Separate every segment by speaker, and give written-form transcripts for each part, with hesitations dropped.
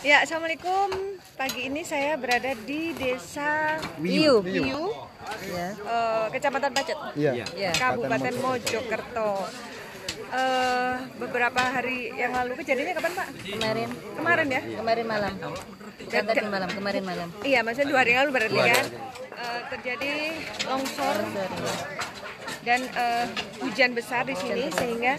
Speaker 1: Ya, assalamualaikum. Pagi ini saya berada di Desa
Speaker 2: Wiyu.
Speaker 3: Ya.
Speaker 1: Kecamatan Pacet,
Speaker 2: Iya.
Speaker 1: Kabupaten Mojokerto. Beberapa hari yang lalu kejadiannya kapan, Pak? Kemarin ya?
Speaker 3: Kemarin malam. Bukan tadi malam, kemarin malam.
Speaker 1: Iya, maksudnya 2 hari yang lalu berarti kan? Terjadi longsor dan hujan besar di sini sehingga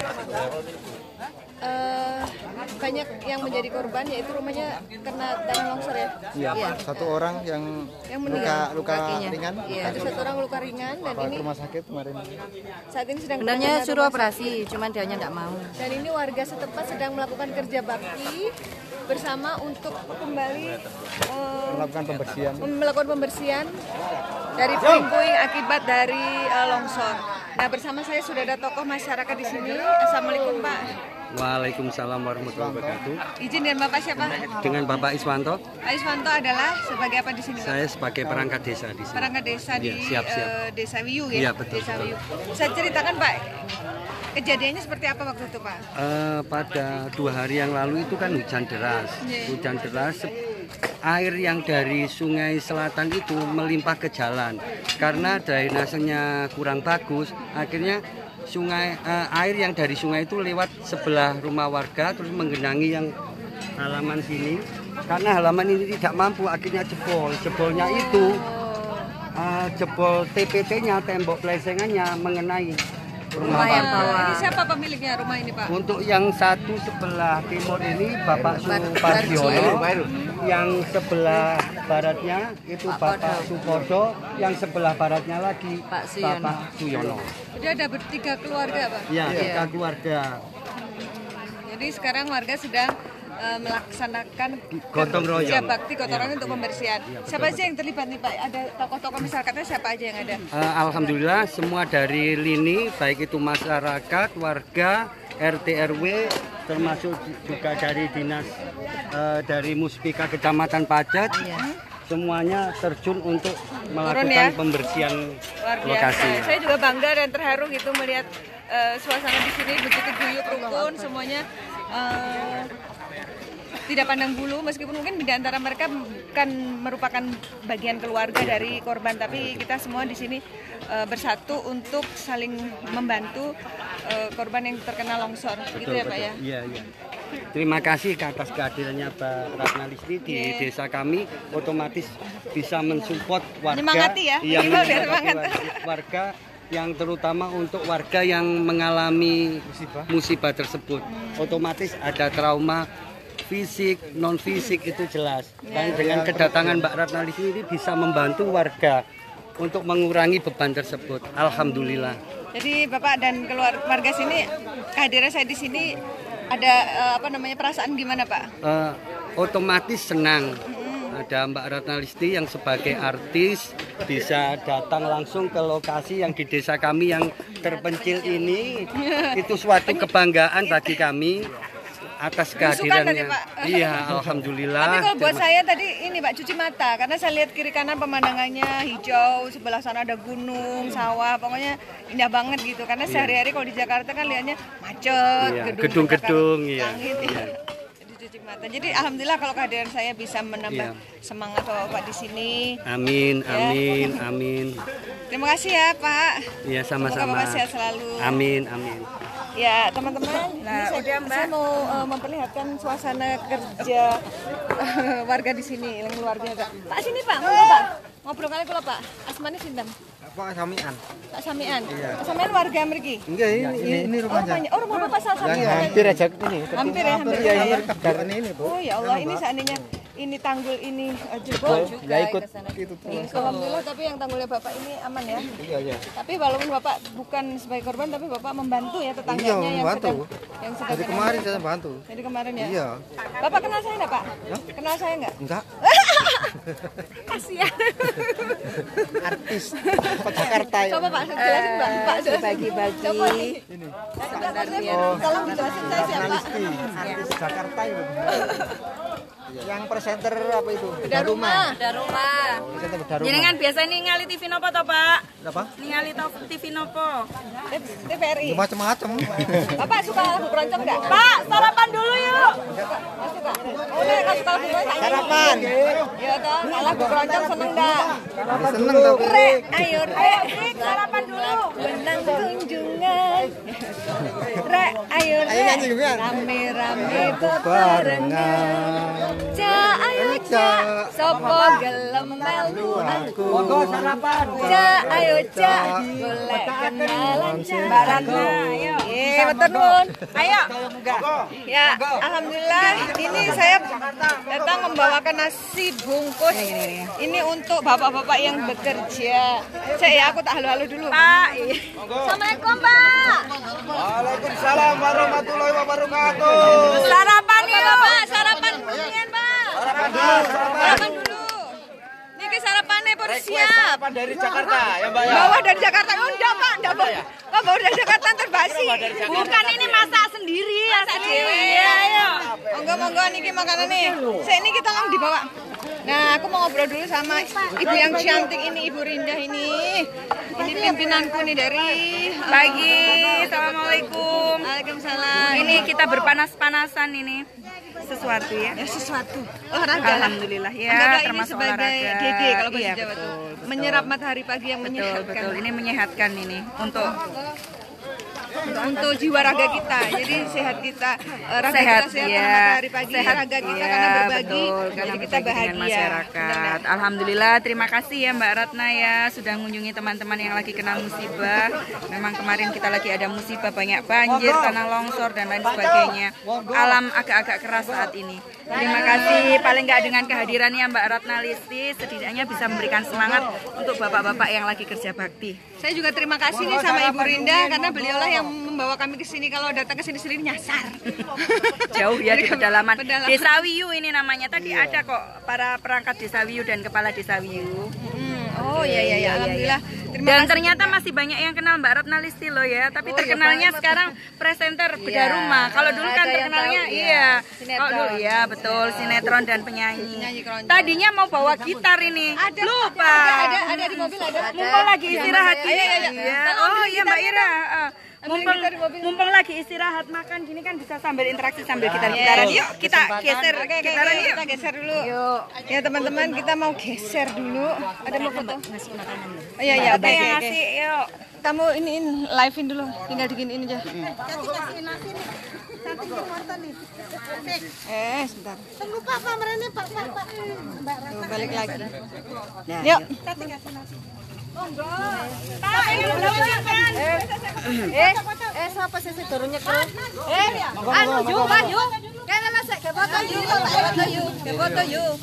Speaker 1: banyak yang menjadi korban, yaitu rumahnya kena tanah longsor ya.
Speaker 2: Iya. Satu orang yang luka ringan.
Speaker 3: Iya.
Speaker 1: Ada 1 orang luka ringan dan
Speaker 2: Bawa
Speaker 1: ini
Speaker 2: ke rumah sakit kemarin.
Speaker 1: saat ini sedang
Speaker 3: Sebenarnya
Speaker 1: penanganan
Speaker 3: suruh
Speaker 1: rumah
Speaker 3: operasi, cuman dianya nggak mau.
Speaker 1: sakit. Dan ini warga setempat sedang melakukan kerja bakti bersama untuk kembali melakukan pembersihan dari puing-puing akibat dari longsor. Nah, bersama saya sudah ada tokoh masyarakat di sini. Assalamualaikum, Pak.
Speaker 4: Waalaikumsalam warahmatullahi wabarakatuh.
Speaker 1: Izin dengan Bapak siapa?
Speaker 4: Dengan Bapak Iswanto,
Speaker 1: Pak Iswanto adalah sebagai apa di sini, Pak?
Speaker 4: saya sebagai perangkat desa di sini.
Speaker 1: Perangkat desa di
Speaker 4: Iya, siap.
Speaker 1: Desa Wiyu ya?
Speaker 4: Iya, betul.
Speaker 1: Desa Wiyu. Saya ceritakan, Pak, kejadiannya seperti apa waktu itu, Pak?
Speaker 4: Pada 2 hari yang lalu itu kan hujan deras. Hujan deras, air yang dari sungai selatan itu melimpah ke jalan. Karena drainasenya kurang bagus, akhirnya air yang dari sungai itu lewat sebelah rumah warga terus menggenangi yang halaman sini. Karena halaman ini tidak mampu, akhirnya jebolnya itu jebol TPT-nya, tembok plesengannya mengenai rumah warga.
Speaker 1: Ini siapa pemiliknya rumah ini, Pak?
Speaker 4: Untuk yang satu sebelah timur ini Bapak Supardiono, yang sebelah baratnya itu Bapak Supodo, yang sebelah baratnya lagi
Speaker 3: Pak Suyono.
Speaker 4: Bapak Suyono.
Speaker 1: Jadi ada 3 keluarga, Pak?
Speaker 4: Ya, 3 keluarga.
Speaker 1: Jadi sekarang warga sedang melaksanakan
Speaker 4: Gotong royong.
Speaker 1: kerja bakti gotong royong untuk pembersihan. Siapa aja yang terlibat nih, Pak? Ada tokoh-tokoh masyarakatnya siapa aja yang ada?
Speaker 4: Alhamdulillah semua dari lini, baik itu masyarakat, warga, RT RW, termasuk juga dari dinas dari Muspika Kecamatan Pacet, semuanya terjun untuk melakukan pembersihan
Speaker 1: Luar biasa.
Speaker 4: lokasi.
Speaker 1: Saya juga bangga dan terharu gitu melihat suasana di sini begitu guyup rukun, semuanya tidak pandang bulu, meskipun mungkin di antara mereka bukan merupakan bagian keluarga dari korban, tapi kita semua di sini bersatu untuk saling membantu korban yang terkena longsor. Gitu ya, Pak ya.
Speaker 4: Iya. Terima kasih atas kehadirannya Pak Ratna Listi di desa kami, otomatis bisa mensupport warga.
Speaker 1: Menyemangati ya,
Speaker 4: warga yang terutama untuk warga yang mengalami musibah tersebut. Otomatis ada trauma fisik, non fisik itu jelas. Dan dengan kedatangan Mbak Ratna Listi ini bisa membantu warga untuk mengurangi beban tersebut. Alhamdulillah.
Speaker 1: Jadi Bapak dan keluarga sini, kehadiran saya di sini ada perasaan gimana, Pak?
Speaker 4: Otomatis senang. Ada Mbak Ratna Listi yang sebagai artis bisa datang langsung ke lokasi yang di desa kami yang terpencil ini. Itu suatu kebanggaan bagi kami atas kehadirannya. Iya, alhamdulillah.
Speaker 1: Tapi kalau buat saya tadi ini, Pak, cuci mata karena saya lihat kiri kanan pemandangannya hijau, sebelah sana ada gunung, sawah, pokoknya indah banget gitu. Karena sehari-hari kalau di Jakarta kan lihatnya macet,
Speaker 4: gedung-gedung,
Speaker 1: langit. Jadi cuci mata. Jadi alhamdulillah kalau kehadiran saya bisa menambah semangat Bapak di sini.
Speaker 4: Amin.
Speaker 1: Terima kasih ya, Pak.
Speaker 4: Iya, sama-sama.
Speaker 1: Semoga Bapak sehat selalu.
Speaker 4: Amin.
Speaker 1: Ya, teman-teman, saya mau memperlihatkan suasana kerja warga di sini, yang luar biasa. Pak, sini Pak, ngobrol kali kula Pak. Asmane sinten?
Speaker 2: Pak Samian.
Speaker 1: Pak Samian. Pak Samian warga mriki?
Speaker 2: Enggak, ini rumahnya.
Speaker 1: Oh, rumah Bapak salah satu.
Speaker 2: Hampir aja ini.
Speaker 1: Hampir ya.
Speaker 2: Ini, Bu.
Speaker 1: Oh ya Allah, ini seandainya ini tanggul ini jebol juga
Speaker 2: ya ikut itu
Speaker 1: alhamdulillah, tapi yang tanggulnya Bapak ini aman ya.
Speaker 2: Iya.
Speaker 1: Tapi walaupun Bapak bukan sebagai korban, tapi Bapak membantu ya tetangganya yang sedang
Speaker 2: Dari kemarin saya bantu.
Speaker 1: Jadi kemarin ya.
Speaker 2: Iya.
Speaker 1: Bapak kenal saya enggak, Pak? Kenal saya enggak?
Speaker 2: Enggak.
Speaker 1: Kasihan.
Speaker 2: Artis Jakarta ya.
Speaker 1: Coba Pak jelasin, Pak.
Speaker 3: Bagi-bagi.
Speaker 1: Coba ini. Tolong jelasin saya siapa?
Speaker 2: Artis Jakarta itu. Yang presenter apa itu?
Speaker 1: Beda rumah.
Speaker 2: Presenter beda rumah.
Speaker 5: Jenengan biasa ningali TV nopo to, Pak?
Speaker 2: Apa?
Speaker 5: Ningali TV nopo?
Speaker 1: TVRI.
Speaker 2: Macam-macam.
Speaker 1: Bapak suka lagu keroncong enggak?
Speaker 5: Pak, sarapan dulu yuk.
Speaker 1: Nggak suka. Oh, nggak suka lagu keroncong.
Speaker 2: Sarapan.
Speaker 1: Iya toh, kalau lagu keroncong seneng enggak?
Speaker 2: Seneng tapi.
Speaker 1: Ayo
Speaker 5: Sarapan dulu.
Speaker 1: menang kunjungan. Rek, ayo
Speaker 2: Nyanyi juga.
Speaker 1: rame-rame
Speaker 2: Barengan.
Speaker 1: Ja, ayo ja, sopo gelem melu aku.
Speaker 2: Monggo sarapan.
Speaker 1: Ja, ayo ja, golek kenalan Baratna. Ayo. Betul nuwun. Ayo. Ya, alhamdulillah ini saya datang membawakan nasi bungkus. Ini untuk bapak-bapak yang bekerja. Aku tak halu-halu dulu.
Speaker 5: Pak.
Speaker 1: Assalamualaikum, Pak.
Speaker 2: Waalaikumsalam warahmatullahi wabarakatuh.
Speaker 5: Sarapan yuk.
Speaker 1: Pak, sarapan duluan, Pak. Sarapan dulu. Niki sarapannya baru siap.
Speaker 2: Sarapan dari Jakarta ya Mbak ya.
Speaker 1: Bawa dari Jakarta. Oh, enggak, Pak. Enggak bawa. Oh, bawa dari Jakarta ntar basi.
Speaker 5: Bukan ini masak sendiri ya.
Speaker 1: Masak dewe. Iya, ayo. Monggo niki makanan nih. Saya ini kita langsung dibawa. Nah, aku mau ngobrol dulu sama ibu yang cantik ini, Ibu Rindah ini. Ini pimpinanku nih dari
Speaker 5: Pagi. Assalamualaikum.
Speaker 1: Waalaikumsalam.
Speaker 5: Ini kita berpanas-panasan ini. Sesuatu ya.
Speaker 1: Ya sesuatu olahraga.
Speaker 5: Alhamdulillah ya,
Speaker 1: Anggaplah ini
Speaker 5: termasuk
Speaker 1: sebagai
Speaker 5: olahraga.
Speaker 1: Dede kalau bahasa
Speaker 5: Iya,
Speaker 1: Jawa
Speaker 5: betul,
Speaker 1: tuh.
Speaker 5: betul.
Speaker 1: Menyerap matahari pagi yang
Speaker 5: Betul,
Speaker 1: menyehatkan.
Speaker 5: betul. Ini menyehatkan ini
Speaker 1: Untuk jiwa raga kita. Jadi sehat kita, raga
Speaker 5: sehat
Speaker 1: kita sehat
Speaker 5: ya.
Speaker 1: karena matahari pagi,
Speaker 5: Sehat,
Speaker 1: raga kita
Speaker 5: ya,
Speaker 1: karena berbagi.
Speaker 5: betul, karena
Speaker 1: Jadi kita
Speaker 5: berbagi dengan
Speaker 1: bahagia.
Speaker 5: masyarakat. Alhamdulillah, terima kasih ya Mbak Ratna ya sudah mengunjungi teman-teman yang lagi kena musibah. Memang kemarin kita lagi ada musibah, banyak banjir, tanah longsor dan lain sebagainya. Alam agak-agak keras saat ini. Terima kasih, paling nggak dengan kehadirannya Mbak Ratna Listi setidaknya bisa memberikan semangat untuk bapak-bapak yang lagi kerja bakti.
Speaker 1: Saya juga terima kasih nih sama Ibu Rinda karena beliaulah yang membawa kami ke sini. Kalau datang ke sini nyasar.
Speaker 5: Jauh ya di pedalaman.
Speaker 1: Pedalaman.
Speaker 5: Desa Wiyu ini namanya. Tadi ada kok para perangkat Desa Wiyu dan kepala Desa Wiyu.
Speaker 1: Oh iya, alhamdulillah. Terima
Speaker 5: Dan
Speaker 1: kasih.
Speaker 5: ternyata masih banyak yang kenal Mbak Ratna Listi loh ya. Tapi terkenalnya sekarang presenter beda rumah. Kalau dulu kan terkenalnya Kalau dulu ya betul sinetron dan penyanyi.
Speaker 1: keroncong.
Speaker 5: Tadinya mau bawa gitar ini. Lupa.
Speaker 1: Ada di mobil ada.
Speaker 5: Mumpung lagi istirahat
Speaker 1: Ayo.
Speaker 5: Iya. Oh iya Mbak Ira. Mumpung lagi istirahat makan gini kan bisa sambil interaksi sambil gitar-gitaran. Yuk kita geser gitaran yuk.
Speaker 1: Kita geser dulu. Yuk. Ya teman-teman kita mau geser dulu. Ada mau foto? Oh, iya.
Speaker 5: Oke, yang ngasih yuk.
Speaker 1: Kamu ini live-in dulu. Tinggal diginiin aja. Sebentar.
Speaker 6: Tunggu Pak, merene Pak.
Speaker 1: Tuh, balik lagi. Yuk.
Speaker 3: Siapa sih turun nyekel?
Speaker 1: Anu yuk, Pak, yuk. Kayaknya masuk ke foto yuk. Ke foto yuk.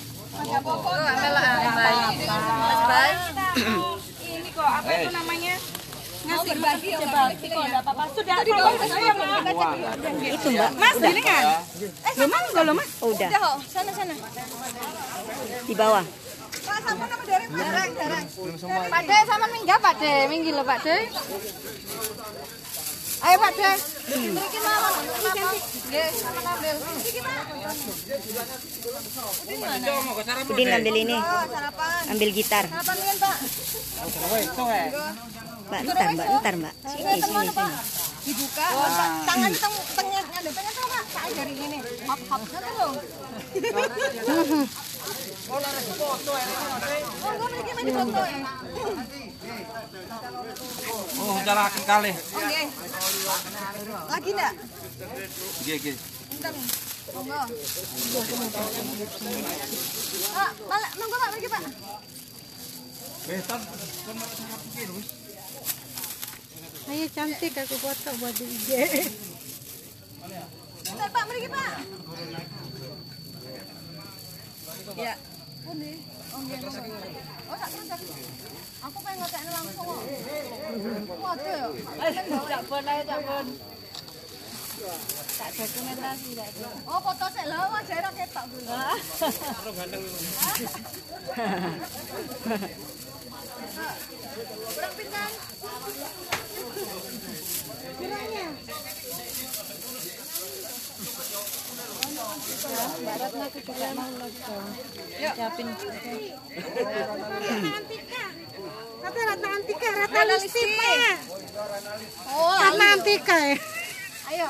Speaker 5: Ini kok apa itu namanya? Ngasih berbagi apa-apa. Sudah
Speaker 3: Itu Mbak.
Speaker 5: Mas, gini kan? Lo mas.
Speaker 3: Udah.
Speaker 1: Udah, sana.
Speaker 3: Di bawah.
Speaker 1: Pak, sama nama dereng. Pak De, sama minggah Pak De. Minggih lo Pak De. Ayo Pak De. Mriki mawon. Nggih, sama ngambil. Iki Pak.
Speaker 3: Udin ambil ini.
Speaker 1: Sarapan.
Speaker 3: Ambil gitar.
Speaker 1: Sarapan lian Pak.
Speaker 3: Mbak, ntar Mbak. Sini.
Speaker 1: Dibuka, tangan tengah ngadep pengen sama Pak. Saya dari ini. Hop ngoten lho. Monggo mriki maju foto ya.
Speaker 2: Oh, jalakan kali.
Speaker 1: Oke. Lagi enggak?
Speaker 2: Nggih.
Speaker 1: Bentar nih. Monggo. Pak, monggo Pak, mriki Pak.
Speaker 6: Ayo cantik aku foto buat di IG.
Speaker 1: Bentar Pak, mriki Pak. Ya. Pundi? Oh, nggih. Oh, tak sadar. Aku pengen ngekekne langsung kok. Waduh ya. Cak bon. Tak dokumentasi tak. Oh, foto sik lho, wajahe ra ketok kuwi. Karo ganteng. Kurang pinten? Kurangnya.
Speaker 6: Mbak Ratna aku juga mau logo. Ucapin. Kata Ratna Antika, Ratna Listi, Pak. Oh, Ratna Antika ya. Ayo.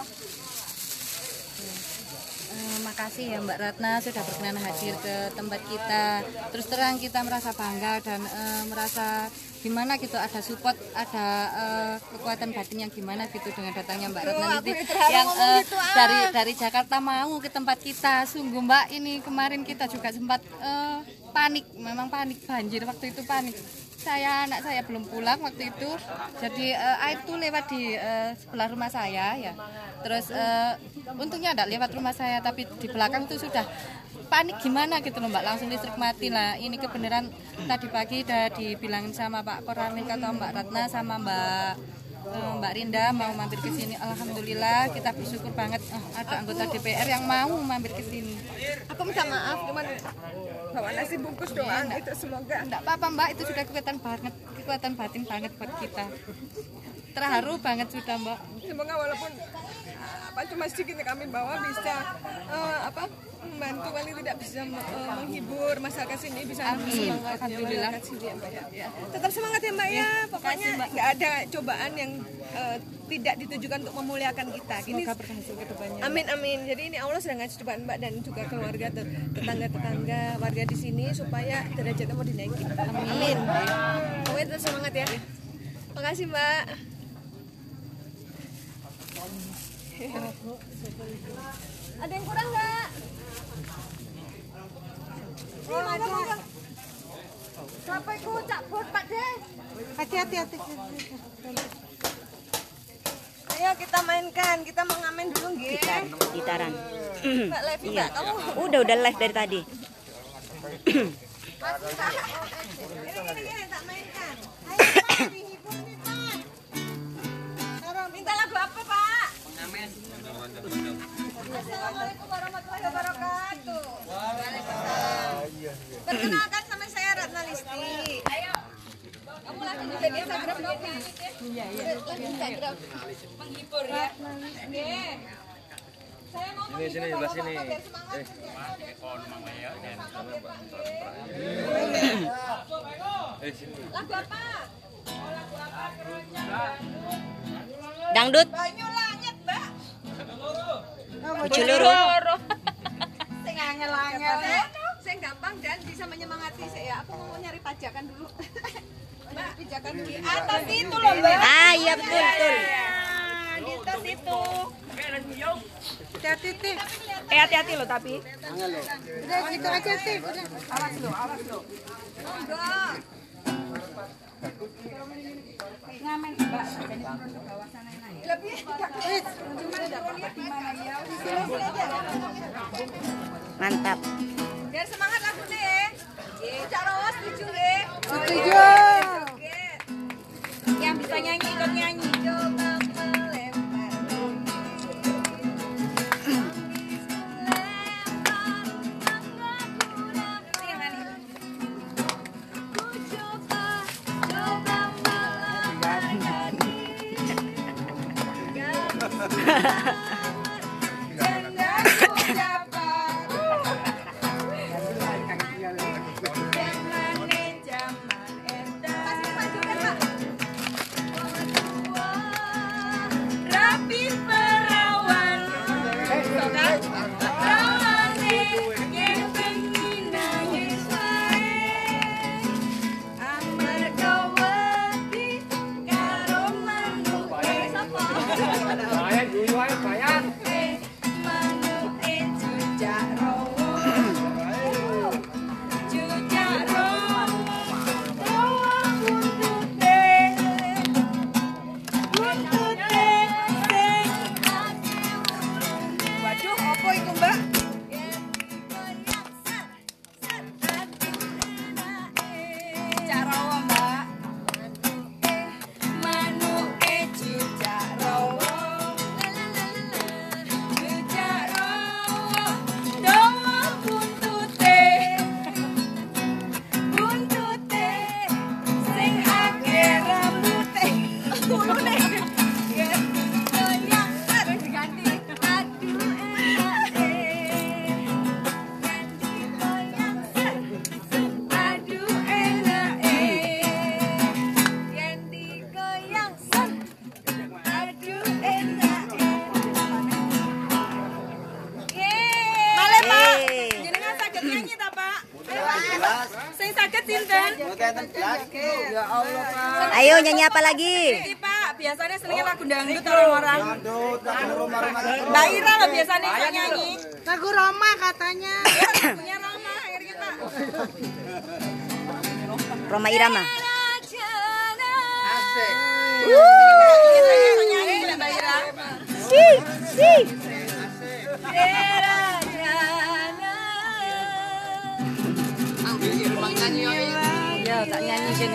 Speaker 6: Makasih ya Mbak Ratna sudah berkenan hadir ke tempat kita. Terus terang kita merasa bangga dan merasa gimana gitu, ada support, ada kekuatan batin yang gimana gitu dengan datangnya Mbak Ratna yang dari Jakarta mau ke tempat kita. Sungguh Mbak, ini kemarin kita juga sempat panik, memang panik banjir waktu itu, panik. Anak saya belum pulang waktu itu, jadi air tuh lewat di sebelah rumah saya ya. Terus untungnya tidak lewat rumah saya, tapi di belakang tuh sudah panik gimana gitu loh Mbak, langsung listrik mati lah. Ini kebenaran tadi pagi udah dibilangin sama Pak Koramil atau Mbak Ratna sama Mbak Rinda mau mampir ke sini. Alhamdulillah kita bersyukur banget ada anggota DPR yang mau mampir ke sini.
Speaker 1: Aku minta maaf, cuman bawa nasi bungkus doang, itu semoga.
Speaker 6: Enggak apa-apa Mbak, itu sudah kekuatan batin banget buat kita. Terharu banget sudah Mbak.
Speaker 1: Semoga walaupun cuma sedikit yang kami bawa bisa membantu, paling tidak bisa menghibur masyarakat sini, bisa
Speaker 6: Amin.
Speaker 1: semangat.
Speaker 6: Alhamdulillah.
Speaker 1: Ya. Tetap semangat ya Mbak ya. Pokoknya nggak ada cobaan yang tidak ditujukan untuk memuliakan kita.
Speaker 6: Semoga berhasil ke depannya.
Speaker 1: Amin amin. Jadi ini Allah sedang ngasih cobaan Mbak dan juga keluarga, tetangga-tetangga, warga di sini supaya derajatnya mau dinaikin. Amin. Pokoknya tetap semangat ya. Makasih Mbak. Ada yang kurang nggak? Oh, ada. Sampai ku cabut Pak Deh.
Speaker 6: Hati-hati.
Speaker 1: Ayo kita mainkan, kita mau ngamen dulu nggih.
Speaker 3: Gitaran.
Speaker 1: Mbak Levi Mbak, kamu
Speaker 3: Udah live dari tadi.
Speaker 1: ini tak mainkan. Ayo Pak, dihibur nih Pak. Minta lagu apa Pak? Ngamen. Assalamualaikum warahmatullahi wabarakatuh. Waalaikumsalam. Perkenalkan sama saya Ratna Listi. Ayo. Kamu lagi juga di Instagram dong? Iya. Lagi Instagram. Menghibur ya. Nggih. Saya mau
Speaker 7: sini sebelah sini.
Speaker 1: lagu apa?
Speaker 3: Dangdut.
Speaker 1: Banyu langit, Mbak.
Speaker 3: Bujuluru.
Speaker 1: Sing angel-angel ya. Saya gampang dan bisa menyemangati saya. Aku mau nyari pajakan dulu. Mbak, pajakan di atas itu loh, Mbak.
Speaker 3: Ah iya betul.
Speaker 1: Di atas itu.
Speaker 6: Hati-hati.
Speaker 5: Hati-hati loh tapi.
Speaker 6: Udah gitu aja sih. Udah.
Speaker 1: Awas lo. Enggak.
Speaker 5: Ngamen Mbak, jadi ke bawah sana ya.
Speaker 1: Lebih
Speaker 3: Mantap.
Speaker 1: biar semangat lagu deh. Cak Rowo setuju deh.
Speaker 6: Setuju.
Speaker 5: Yang bisa nyanyi ikut nyanyi.
Speaker 1: Coba melempar
Speaker 7: Bayar,
Speaker 5: nyanyi ta, Pak? Sing saged sinten? Ya Allah, Pak.
Speaker 3: Ayo nyanyi apa lagi?
Speaker 5: Iki, Pak, biasanya senengnya lagu dangdut orang-orang. Mbak Ira lah biasanya yang nyanyi.
Speaker 6: Lagu Roma katanya.
Speaker 5: Ya, lagunya Roma akhirnya, Pak.
Speaker 3: Roma Irama.
Speaker 5: Nyanyi, Mbak Ira.
Speaker 3: Si.
Speaker 6: Ya, tak nyanyi sini.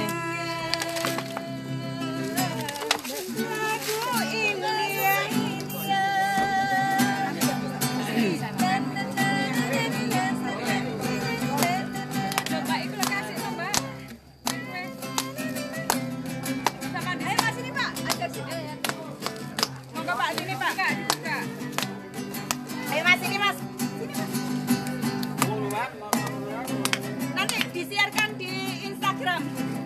Speaker 5: Ayo Mas, ini Mas. Nanti disiarkan di Instagram.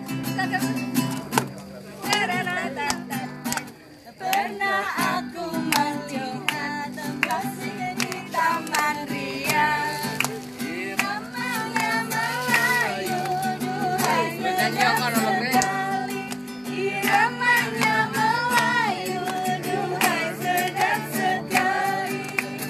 Speaker 5: Pernah aku melihat tempat di Taman Ria. Namanya Melayu, duhai sekali. Iramanya Melayu, duhai sedap sekali.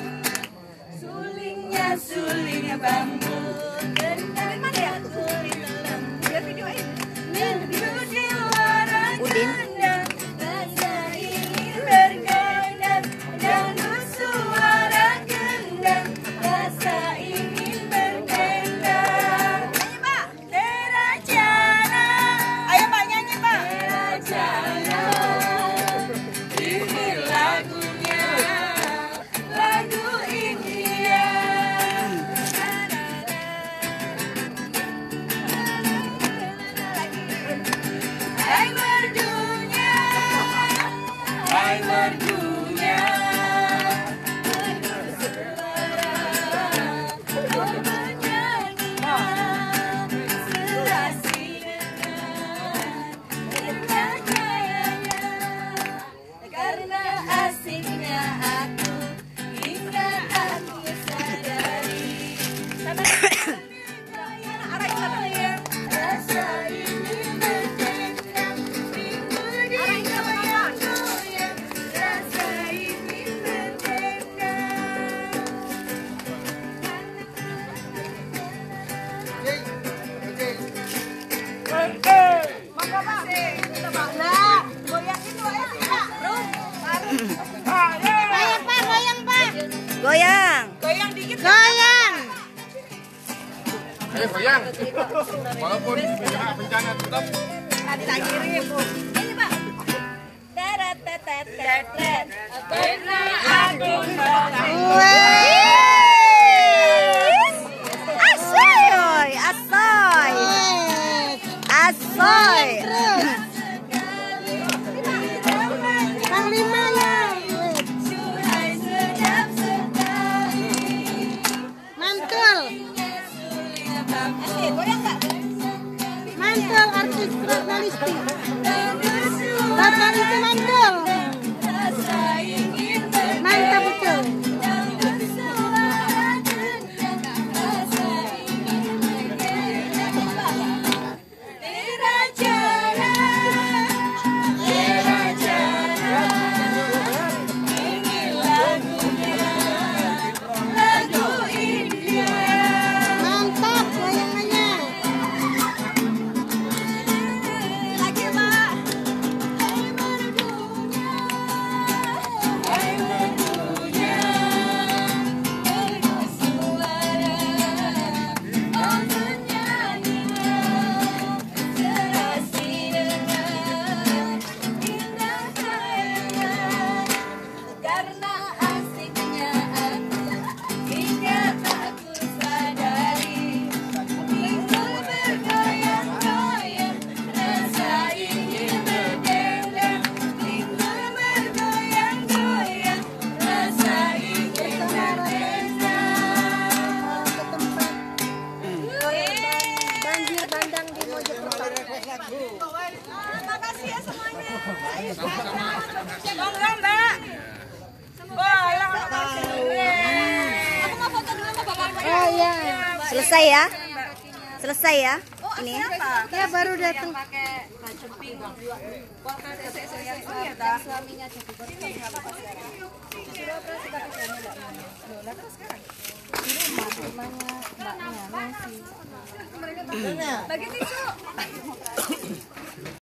Speaker 5: Sulingnya bambu, gendangnya kulit lembu. Minggu di luar kandang, rasa ingin bergendang. Dangdut suara gendang, rasa ingin bergendang. Nyanyi Pak, Terajana. Ayo Pak nyanyi Pak. Terajana, ini lagunya, lagu India. Hai merdunya, hai merdunya, kau menyanyikan serasi dengan gayanya, karena asiknya aku hingga aku sadari. Rasa ingin bergendang, rindu di goyang-goyang, rasa ingin bergendang. Maka Pak, nah, goyangin doanya sih Pak.
Speaker 6: Ayo Pak, goyang Pak.
Speaker 3: Goyang.
Speaker 5: Goyang dikit.
Speaker 6: Goyang.
Speaker 2: Ayo goyang. Walaupun bencana tetap.
Speaker 5: Nanti tak kirim Bu. Ini Pak. Teret. Pernah aku
Speaker 3: Asoy, asoy. Asoy.
Speaker 6: Panglimanya. Mantul. Mantul artis jurnalistik. Bapak itu mantul. Mantap betul. Mantap goyangannya.
Speaker 5: lagi Pak. Karena asiknya aku hingga aku sadari, minggu bergoyang-goyang, rasa ingin bergendang. Minggu bergoyang-goyang, rasa ingin bergendang.
Speaker 6: Banjir bandang di Mojokerto.
Speaker 5: Makasih ya semuanya. Monggo Mbak. Wah, makasih. Aku mau foto dulu sama Bapak.
Speaker 6: Oh iya.
Speaker 3: Selesai ya? Selesai ya? Ini.
Speaker 6: Ya baru datang. Suaminya jadi korban.